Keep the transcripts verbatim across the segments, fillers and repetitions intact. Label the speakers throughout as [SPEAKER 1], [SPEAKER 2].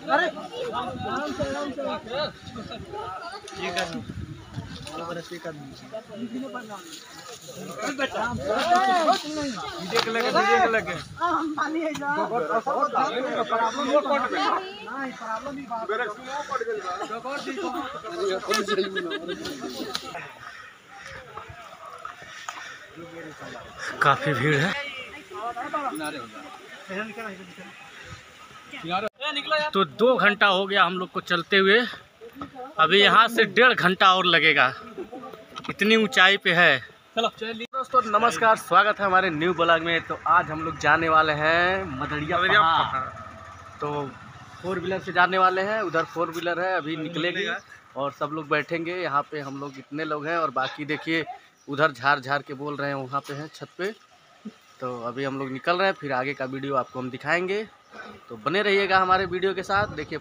[SPEAKER 1] अरे आराम से आराम से ये कर वो बड़ा ठीक कर वीडियो बना अरे बेटा वीडियो के लगे वीडियो के लगे हम पानी है जा प्रॉब्लम वो पड़ गया नहीं प्रॉब्लम ही बात मेरे सुनो पड़ गया जगह दी
[SPEAKER 2] काफी भीड़ है। तो दो घंटा हो गया हम लोग को चलते हुए, अभी यहाँ से डेढ़ घंटा और लगेगा, इतनी ऊंचाई पे है। चलो दोस्तों नमस्कार, स्वागत है हमारे न्यू ब्लॉग में। तो आज हम लोग जाने वाले हैं मदड़िया पहाड़। तो फोर व्हीलर से जाने वाले हैं, उधर फोर व्हीलर है अभी निकलेगी और सब लोग बैठेंगे। यहाँ पे हम लोग इतने लोग हैं और बाकी देखिए उधर झाड़ झाड़ के बोल रहे हैं, वहाँ पे हैं छत पे। तो अभी हम लोग निकल रहे हैं, फिर आगे का वीडियो आपको हम दिखाएंगे, तो बने रहिएगा हमारे वीडियो के साथ। देखिए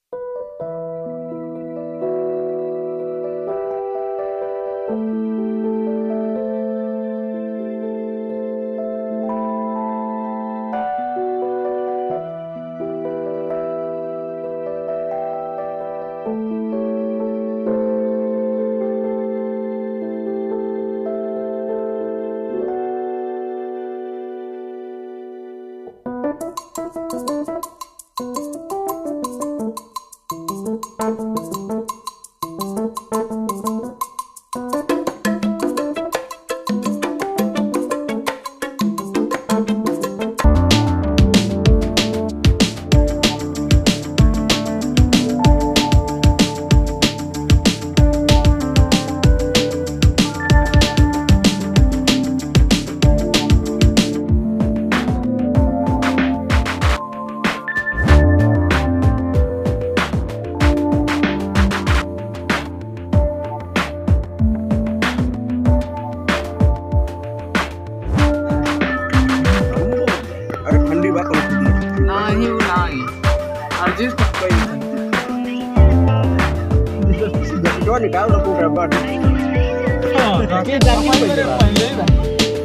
[SPEAKER 1] निकाल रखो रबर हां के जाके पहले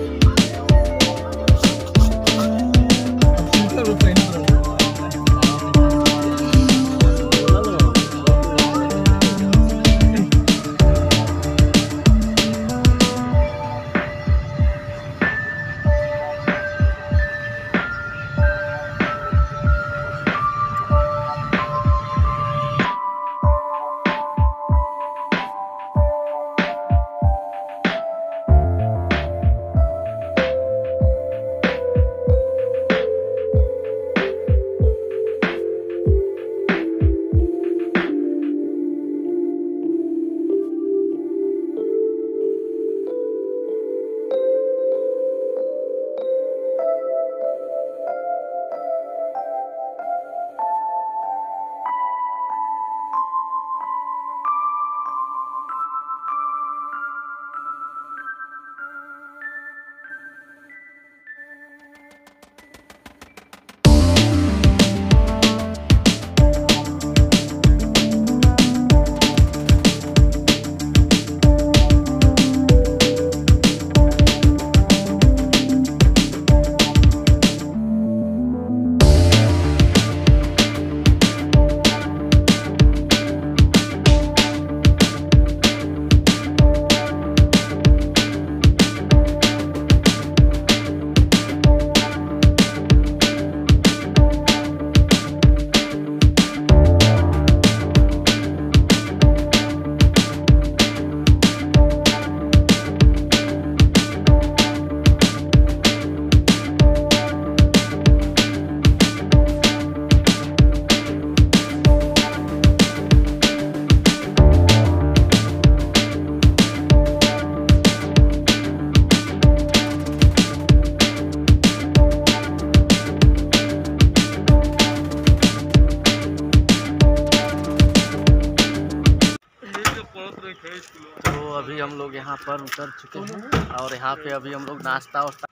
[SPEAKER 2] तो अभी हम लोग यहाँ पर उतर चुके हैं और यहाँ पे अभी हम लोग नाश्ता वास्ता,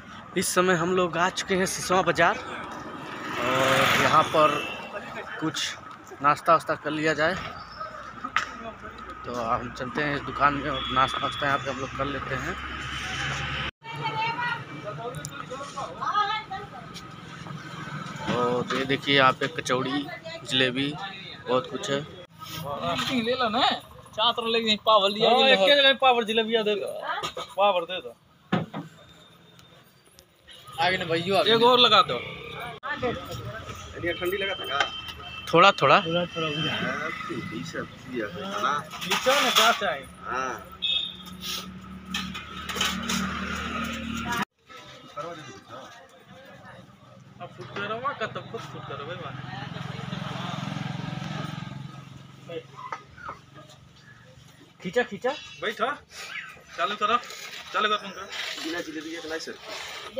[SPEAKER 2] इस समय हम लोग आ चुके हैं सिसवा बाज़ार और यहाँ पर कुछ नाश्ता वास्ता कर लिया जाए। तो हम चलते हैं इस दुकान में और नाश्ता वास्ता यहाँ पे हम लोग कर लेते हैं। और ये देखिए यहाँ पे कचौड़ी, जलेबी, बहुत कुछ है।
[SPEAKER 1] ले लो ना, चार लेके पावर लिया, एक के जगह पावर जलेबिया दे दो, पावर दे दो आगे ना भैया, एक और लगा दो। ठंडी लगा था
[SPEAKER 2] थोड़ा थोड़ा
[SPEAKER 1] थोड़ा थोड़ा नीचे ना क्या चाहिए। हाँ अब फुट कर रहा का तब खुद फुट कर भाई खींचा खींचा बैठा चालू करो चालू कर पंखा बिना जलेबी के नहीं सर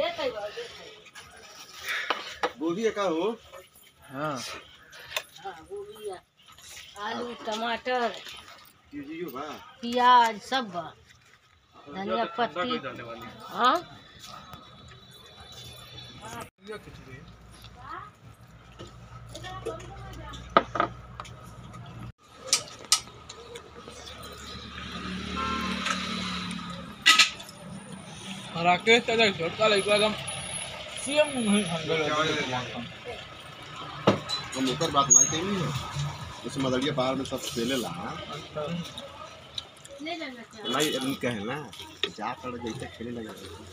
[SPEAKER 1] गोभी का हो।
[SPEAKER 3] हाँ हाँ गोभी आलू टमाटर प्याज सब बा धनिया पत्ती। हाँ
[SPEAKER 1] राकेश का झटका लग एकदम सीएम नहीं
[SPEAKER 4] तो मोटर बात नहीं कही है जैसे मदड़िया पहाड़ में सब खेले ला नहीं अभी कहे ना जा कर जैसे खेले लगा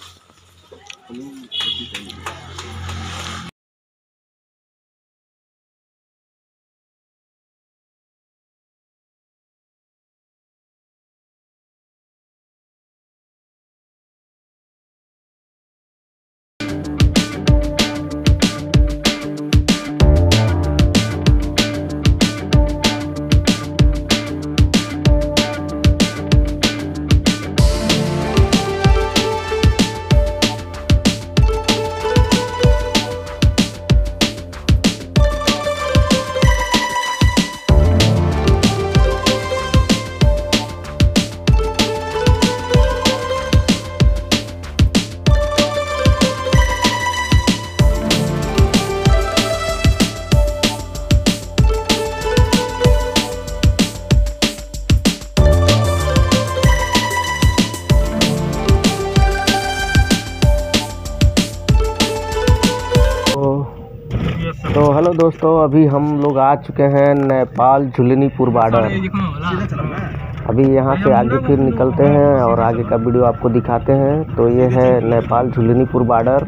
[SPEAKER 2] तो हेलो दोस्तों, अभी हम लोग आ चुके हैं नेपाल झुलनीपुर बॉर्डर। अभी यहाँ से आगे फिर निकलते हैं और आगे का वीडियो आपको दिखाते हैं। तो ये है नेपाल झुलनीपुर बॉर्डर।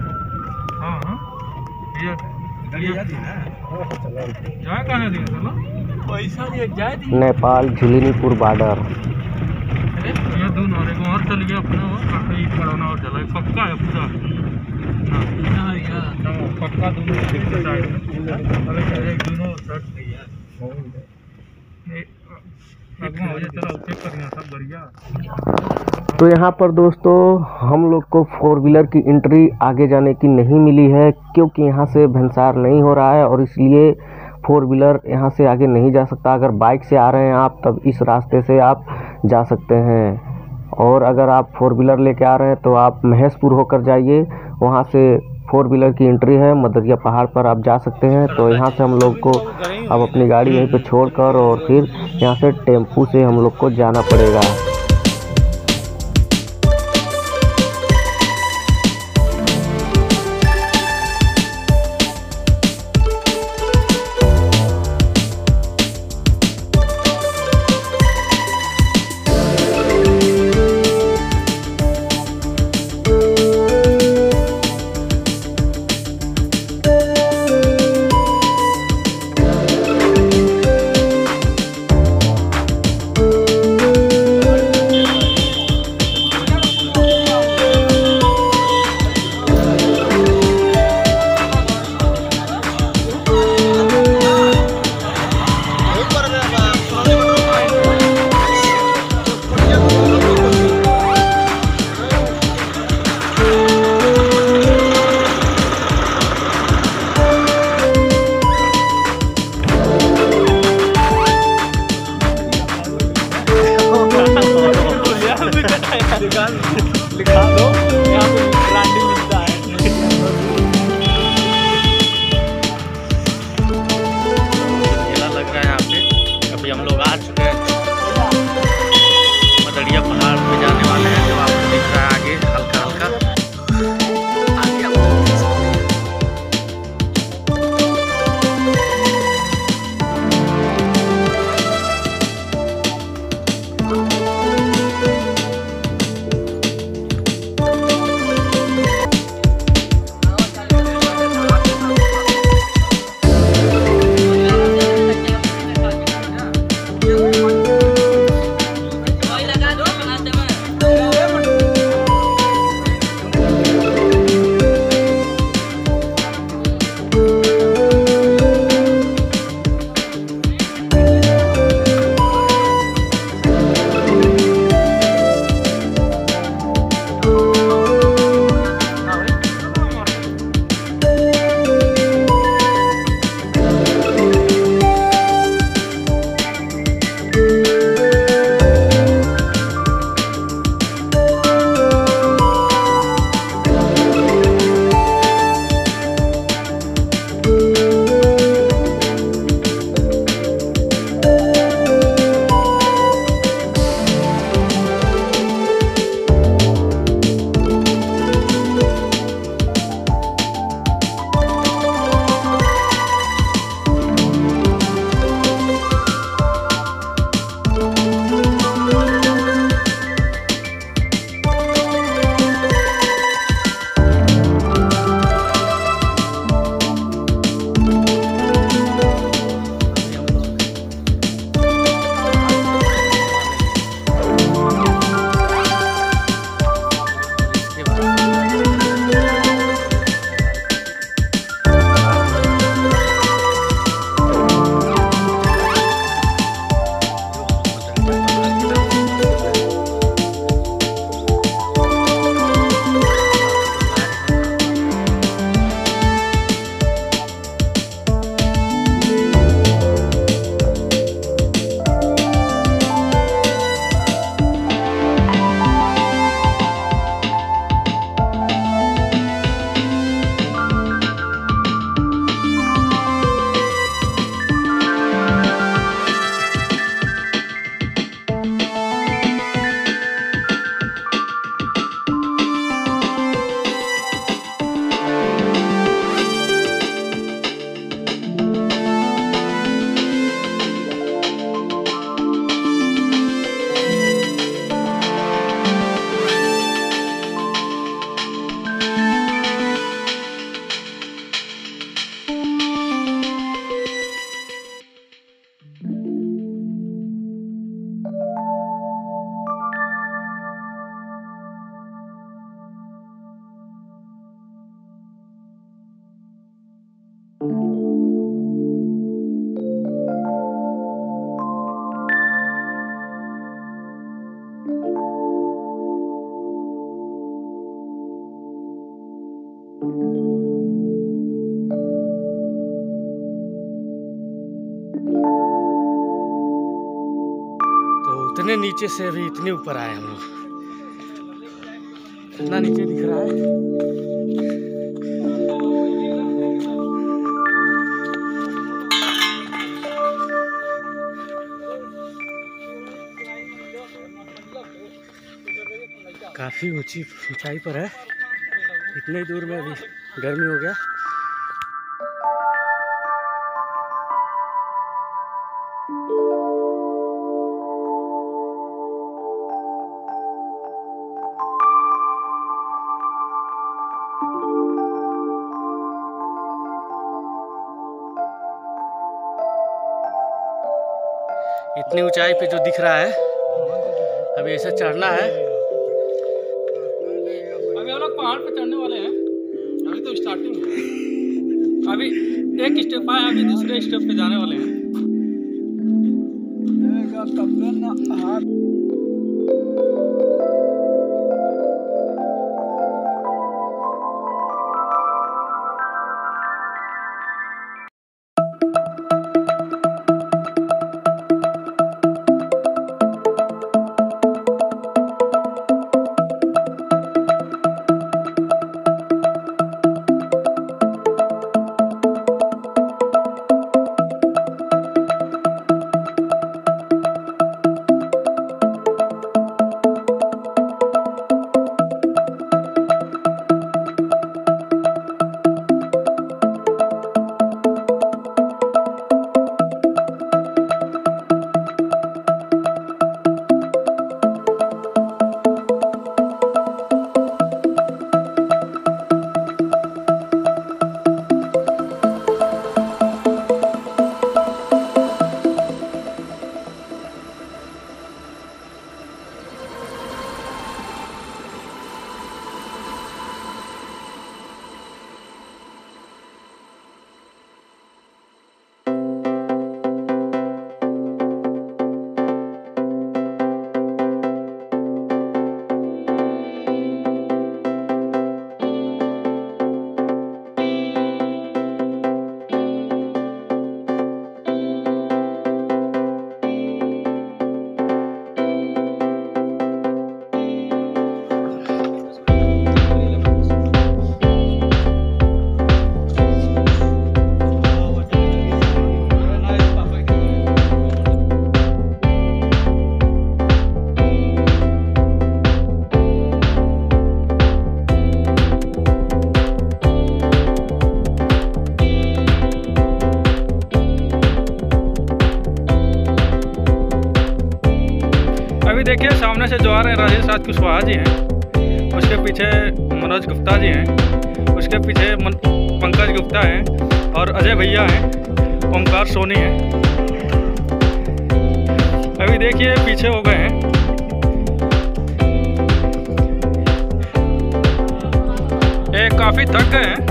[SPEAKER 2] नेपाल झुलनीपुर बॉर्डर। तो यहाँ पर दोस्तों हम लोग को फोर व्हीलर की एंट्री आगे जाने की नहीं मिली है, क्योंकि यहाँ से भंसार नहीं हो रहा है और इसलिए फोर व्हीलर यहाँ से आगे नहीं जा सकता। अगर बाइक से आ रहे हैं आप तब इस रास्ते से आप जा सकते हैं, और अगर आप फोर व्हीलर लेके आ रहे हैं तो आप महेशपुर होकर जाइए, वहाँ से फोर व्हीलर की एंट्री है। मदरिया पहाड़ पर आप जा सकते हैं। तो यहाँ से हम लोग को अब अपनी गाड़ी यहीं पे छोड़कर और फिर यहाँ से टेम्पू से हम लोग को जाना पड़ेगा। इतने नीचे से अभी इतने ऊपर आए हम लोग। कितना नीचे दिख रहा है। काफी ऊंची ऊंचाई पर है। इतने दूर में अभी गर्मी हो गया। इतनी ऊंचाई पे जो दिख रहा है, अभी ऐसे चढ़ना है।
[SPEAKER 1] अभी हम लोग पहाड़ पे चढ़ने वाले हैं। अभी तो स्टार्टिंग है। अभी एक स्टेप आए, अभी दूसरे स्टेप पे जाने वाले हैं। अभी देखिए सामने से जो आ रहे हैं राजेश राज कुशवाहा जी हैं, उसके पीछे मनोज गुप्ता जी हैं, उसके पीछे मन, पंकज गुप्ता हैं और अजय भैया हैं, ओमकार सोनी हैं। अभी देखिए पीछे हो गए हैं। ये काफ़ी थक गए हैं।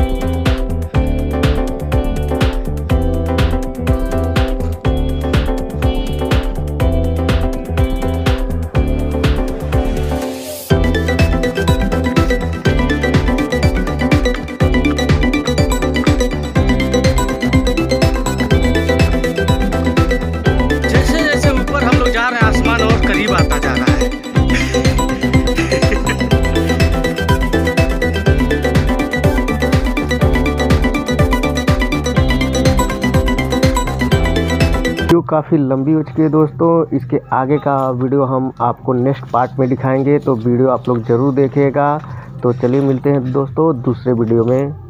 [SPEAKER 2] वीडियो काफ़ी लंबी हो चुकी है दोस्तों। इसके आगे का वीडियो हम आपको नेक्स्ट पार्ट में दिखाएंगे, तो वीडियो आप लोग ज़रूर देखिएगा। तो चलिए मिलते हैं दोस्तों दूसरे वीडियो में।